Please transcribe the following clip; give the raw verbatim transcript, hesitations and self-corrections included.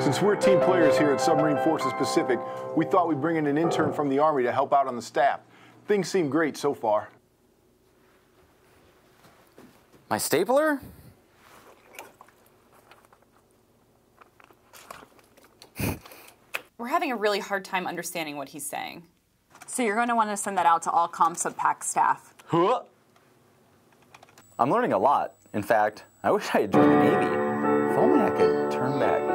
Since we're team players here at Submarine Forces Pacific, we thought we'd bring in an intern from the Army to help out on the staff. Things seem great so far. My stapler? We're having a really hard time understanding what he's saying. So you're going to want to send that out to all CommSub Pack staff. Huh? I'm learning a lot. In fact, I wish I had joined the Navy. If only I could turn back